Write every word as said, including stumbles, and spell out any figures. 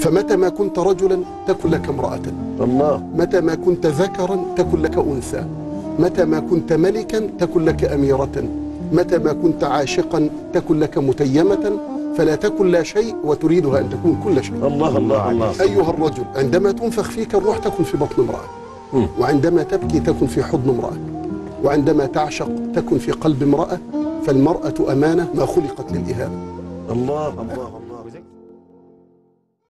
فمتى ما كنت رجلا تكن لك امرأة، الله. متى ما كنت ذكرا تكن لك أنثى، متى ما كنت ملكا تكن لك أميرة، متى ما كنت عاشقا تكن لك متيمة، فلا تكن لا شيء وتريدها أن تكون كل شيء. الله الله الله. أيها الرجل، عندما تنفخ فيك الروح تكن في بطن امرأة، وعندما تبكي تكن في حضن امرأة، وعندما تعشق تكن في قلب امرأة، فالمرأة أمانة ما خلقت للإهانة. الله الله الله.